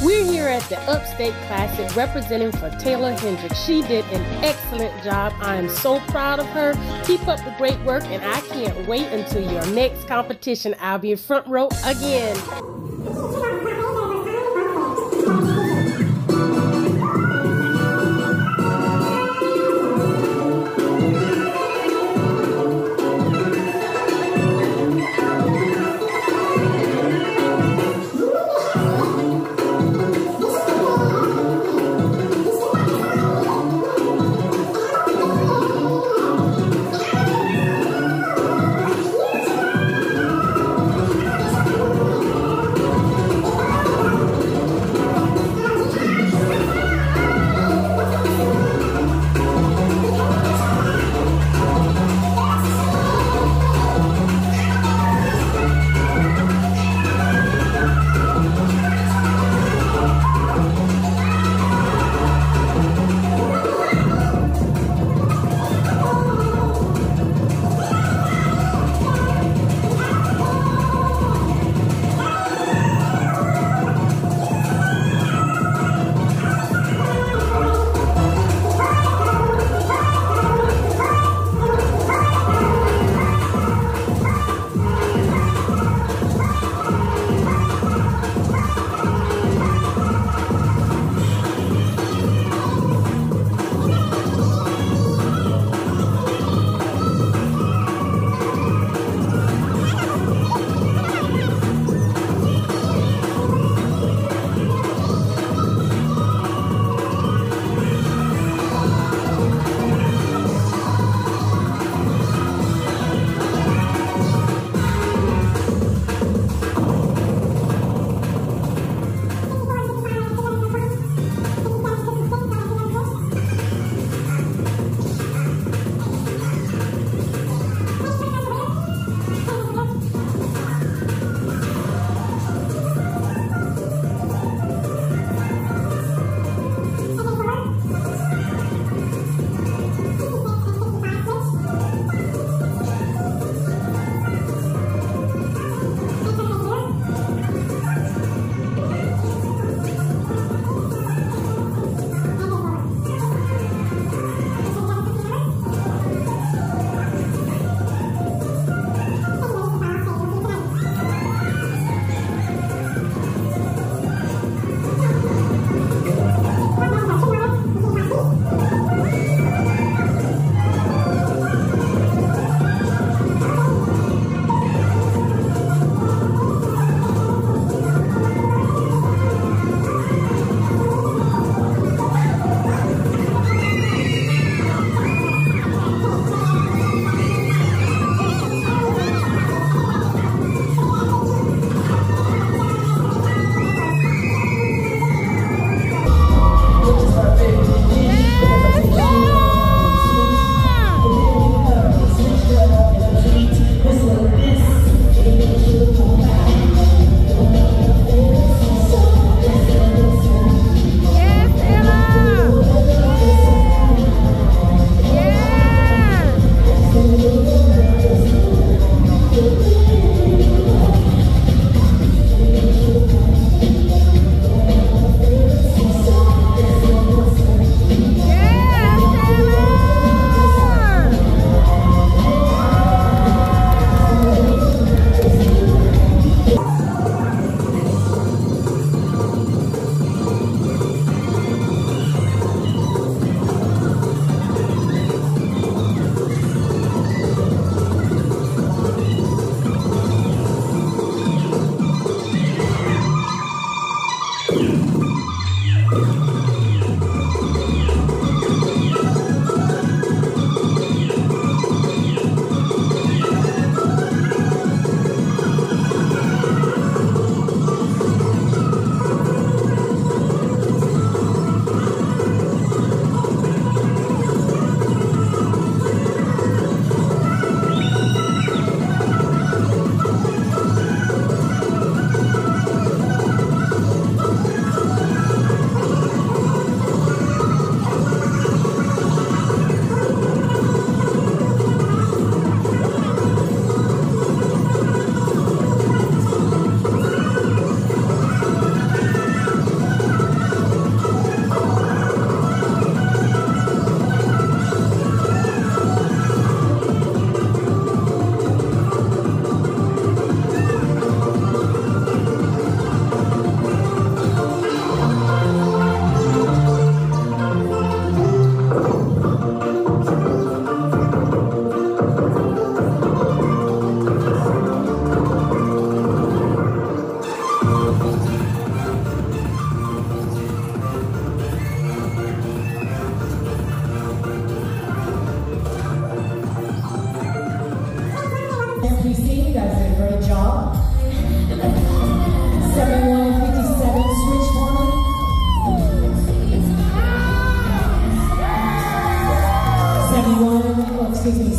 We're here at the Upstate Classic representing for Taylor Hendricks. She did an excellent job. I am so proud of her. Keep up the great work, and I can't wait until your next competition. I'll be in front row again.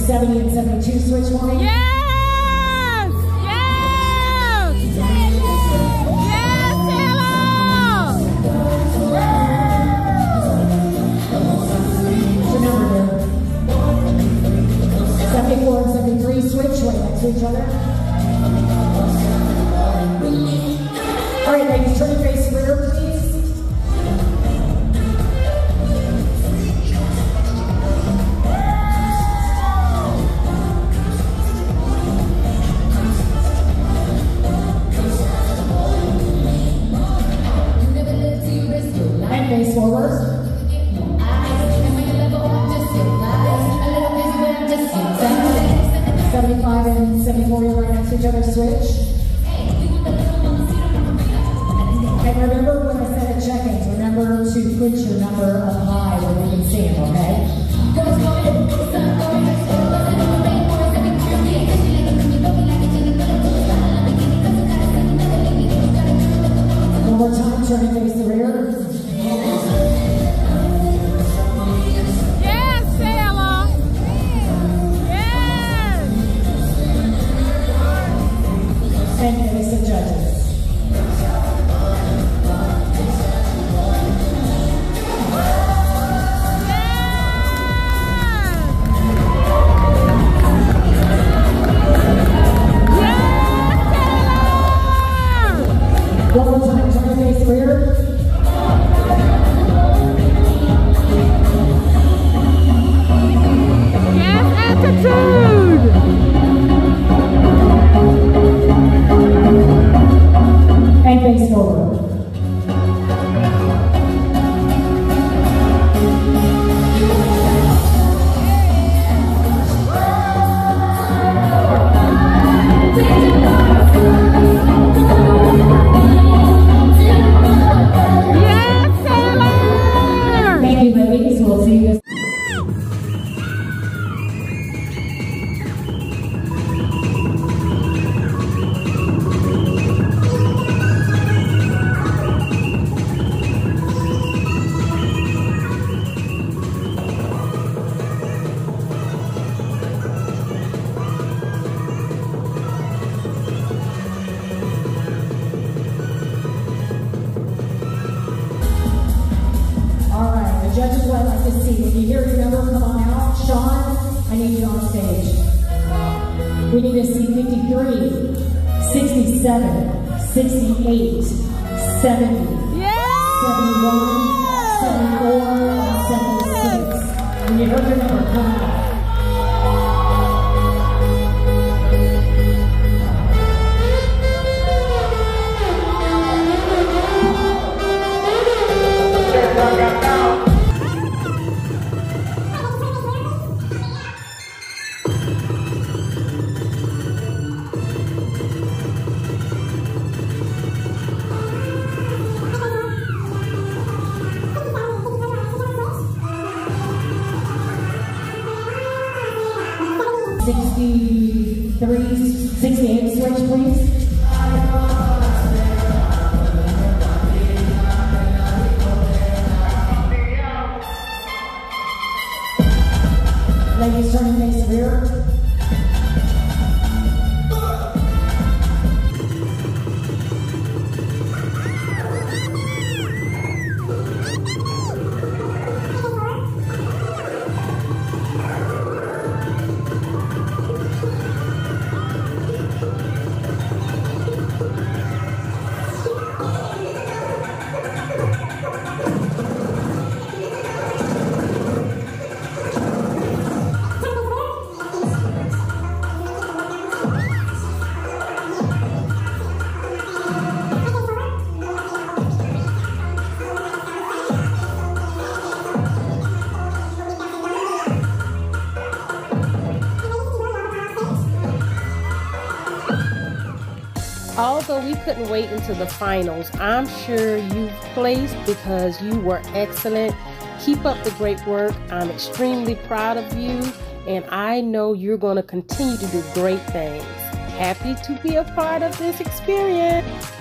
70 and 72 switch for me. Yes! Yes! Yes, Taylor! What's your number there? 74 and 73 switch right next to each other. All right, ladies, turn your face rear, please. And face forward. 75 and 74, you're right next to each other, switch. And remember when I said a check-in, remember to put your number up high where we can see it, okay? One more time, turn and face the rear. Yes, Taylor! Yes! And face the judges. One more time, turn and face the rear. Yes, attitude! And face forward. Yes, Taylor! Thank you, ladies. We'll see you. All right, the judges would like to see. If you hear your number, come on out. Sean, I need you on stage. We need to see 53, 67, 68, 70, Yes! 71, 74, and 76. When you heard your number, come out. Three, 68 switch, please. Ladies, turn and face the rear. Although we couldn't wait until the finals, I'm sure you placed because you were excellent. Keep up the great work. I'm extremely proud of you, and I know you're going to continue to do great things. Happy to be a part of this experience.